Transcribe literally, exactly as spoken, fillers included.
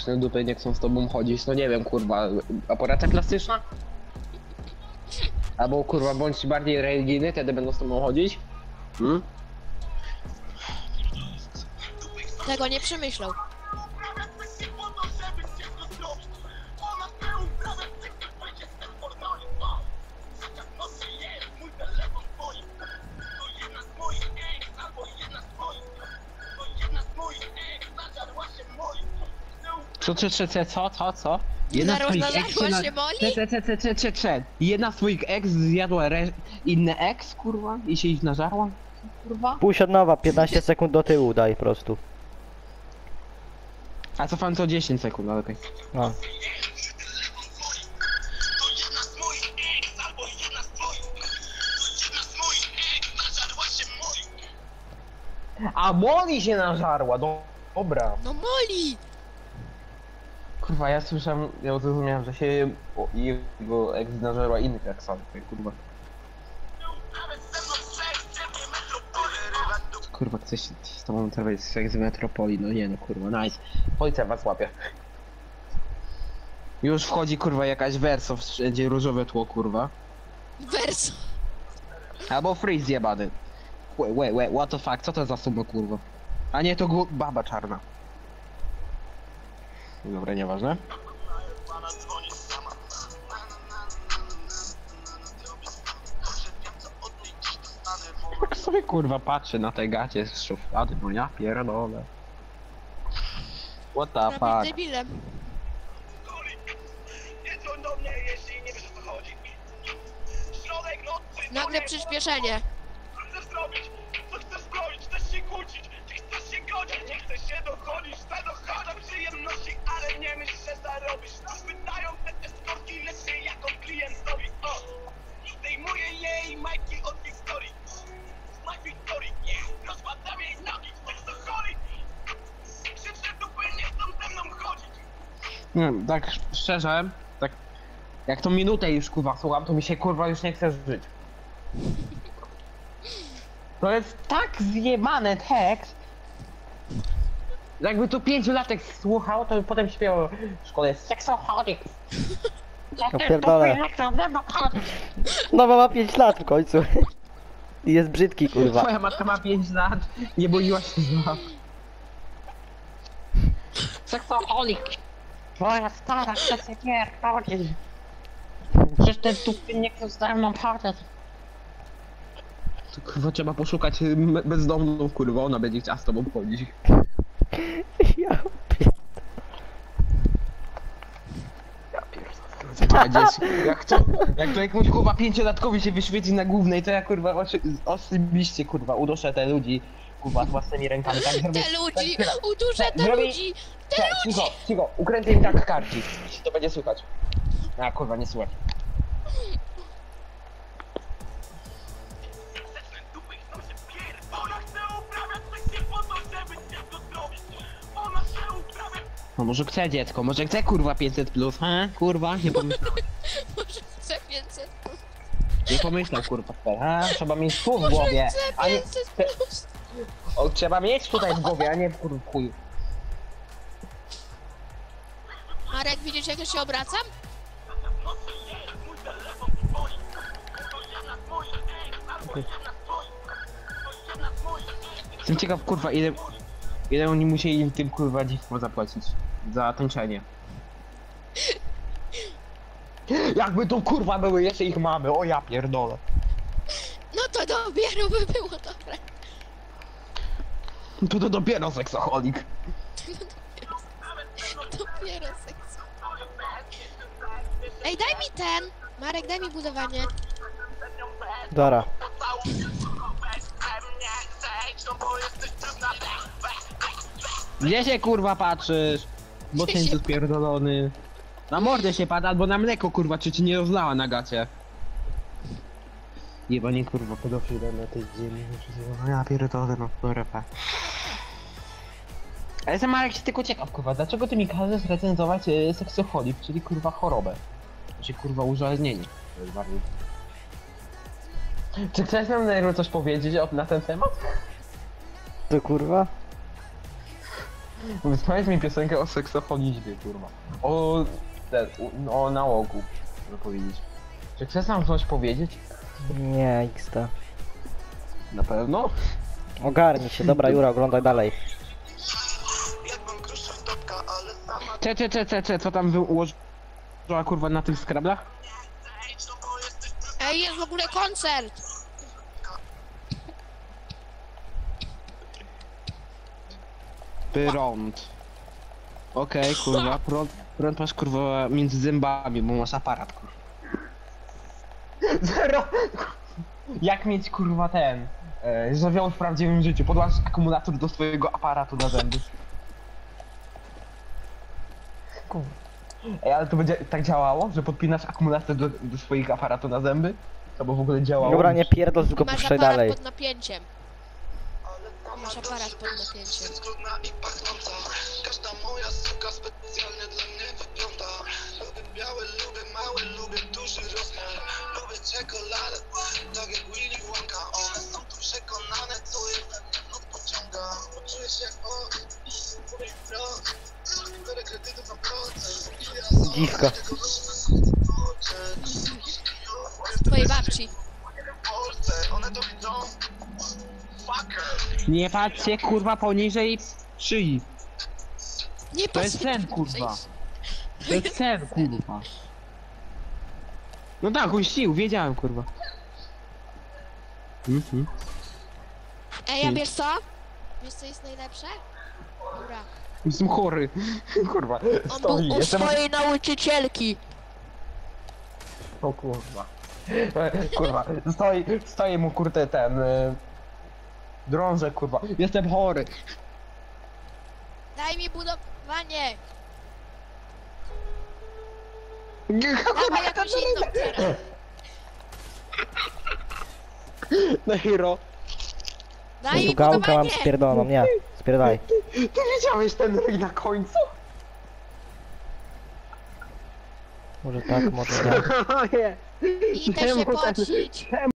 sztuczne dupy nie chcą z tobą chodzić, no nie wiem, kurwa, operacja plastyczna? Albo kurwa, bądź bardziej religijny, wtedy będą z tobą chodzić? Hmm? Tego nie przemyślał. Co, co, co, co, co, co, co? Jedna z Zaraz twoich nadarła ex się na... się boli? Cze, cze, cze, cze, cze, cze, cze. Jedna z twoich ex zjadła re... inne ex, kurwa? I się ich nażarła? Kurwa? Pójdź od nowa, piętnaście sekund do tyłu daj po prostu. A cofam co dziesięć sekund, ale okej. No. A Molly się nażarła, do... dobra. No Moli! Kurwa, ja słyszałem, ja zrozumiałem, że się o, jego ex nażarła innych eksami, kurwa. Kurwa, chcesz się z tobą trafić z metropolii, no nie no kurwa, nice. Policja was łapie. Już wchodzi kurwa jakaś werso, wszędzie różowe tło kurwa. Verso. Albo freeze zjebany. Wait, wait, wait, what the fuck, co to za suma kurwa? A nie, to glu- baba czarna. Dobra, nieważne. Jak sobie kurwa patrzy na te gacie z szuflady, no ja pierdolę. What the Prawie fuck? debilem. Nagle przyspieszenie. Co chcesz zrobić? Co chcesz zrobić? Chcesz się kłócić? Czy chcesz się godzić? Nie chcesz się dochodzić? Zadochadam przyjemności, ale nie myśl, że zarobisz. Nas pytają te eskortki, lecz się jako klientowi. O! Zdejmuję jej majki od Wiktorii. Smak Wiktorii, nie! Rozładam jej nogi, seksoholik! Krzyczę dupy, nie chcą ze mną chodzić! Nie wiem, tak szczerze, tak jak tą minutę już kurwa słucham, to mi się kurwa już nie chce żyć. To jest tak zjebany tekst. Jakby tu pięciolatek słuchał, to potem śpiewał w szkole seksoholik. Ja pierdolę. No bo ma pięć lat w końcu. I jest brzydki kurwa. Twoja matka ma pięć lat, nie boiła się za. Seksoholik. Twoja stara chce się pierdolić. Przecież ten tupy nie chce ze mną chodzić. To kurwa trzeba poszukać m- bezdomną kurwa, ona będzie chciała z tobą chodzić. Ja pierdolę. Jak to, jak to jakmuś kurwa pięciolatkowi się wyświeci na głównej, to ja kurwa oczy- osobiście kurwa uduszę te ludzi kurwa własnymi rękami. Tak zrobię, Te ludzi! tak, Uduszę tak, te zrobię- ludzi! Te tak, ludzi! cicho, cicho, ukręcę im tak karci. To będzie słychać. A kurwa, nie słychać. Dupy chcą się pierdolać, ona chce uprawiać sekcję po to, żeby dziecko zrobić. Ona chce uprawiać. No może chce dziecko, może chce kurwa pięćset plus, ha? Kurwa, nie pomyślał. Może chcę pięćset. Nie pomyślał kurwa, ha? Trzeba mieć tu w Może głowie, chcę a nie... pięćset plus. O, trzeba mieć tutaj w głowie, a nie w kurwa chuju. Marek, widzisz jak ja się obracam? Jestem ciekaw kurwa ile... Ile oni musieli tym kurwa dziwkom zapłacić za tańczenie. Jakby to kurwa były jeszcze ich mamy, o ja pierdolę. No to dopiero by było dobre. To to dopiero seksoholik. Dopiero seks. Ej, daj mi ten! Marek, daj mi budowanie. Dara. Gdzie się kurwa patrzysz? Bo Gdzie się- ten spierdolony. Na mordę się pada, albo na mleko kurwa, czy ci nie rozlała na gacie. Jebanie kurwa, pedofile na tej ziemi. Ja pierdolę, no kurwa. Ale jestem Marek się tylko ciekaw kurwa, dlaczego ty mi każesz recenzować e, seksoholik, czyli kurwa chorobę? Czy kurwa uzależnienie? To jest bardziej... Czy chcesz nam Nero coś powiedzieć o- na ten temat? To kurwa? Wysłałeś mi piosenkę o seksofonizmie, kurwa. O... Ten, u- o nałogu, można powiedzieć. Czy chcesz nam coś powiedzieć? Nie, X D. Na pewno? Ogarnij się, dobra Jura, oglądaj dalej. Jadłem kruszę w topka, ale sama Cze, cze, cze, cze, cze, co tam wy ułożyła kurwa na tych skrablach? idź, no bo jesteś Ej, jest w ogóle koncert! Prąd. Okej, kurwa, prąd, prąd masz kurwa między zębami, bo masz aparat, kurwa. Zero! Jak mieć kurwa ten, e, żywioł w prawdziwym życiu? Podłaż akumulator do swojego aparatu na zęby. Kurwa. Ej, ale to będzie tak działało, że podpinasz akumulator do, do swoich aparatu na zęby? To by w ogóle działało? Dobra, nie pierdol, tylko Masz puszczaj aparat dalej. pod napięciem. Masz aparat pod napięciem. skórna i pachnąca. Każda moja suka specjalnie dla mnie wygląda. Lubię białe, lubię małe, lubię duży rozmiar. Lubię czekoladę, tak jak Willy Wonka. One są tu przekonane, co je we mnie noc pociąga. Poczuję się jak on, mój brat. Biorę kredytów na procent. Dziwka. Twojej babci. One to widzą. Fucker. Nie patrzcie kurwa poniżej szyi. Nie To jest sen, kurwa. To jest sen, kurwa. No tak, uścił, wiedziałem, kurwa. Mhm. Ej, a wiesz co? Wiesz co jest najlepsze? Dobra. Jestem chory. Kurwa, On stoi, był u jestem... swojej nauczycielki. O kurwa. E, Kurwa, stoi, stoi mu kurde ten... Y... Drążek, kurwa. Jestem chory. Daj mi budowanie. Dawaj jakąś inną teraz. No hero. Daj Tu mi gałkę mam budowanie. spierdoloną, nie. Spierdaj. Ty widziałeś ten ryj na końcu? Może tak, może nie. I też się Czemu ten- pocić.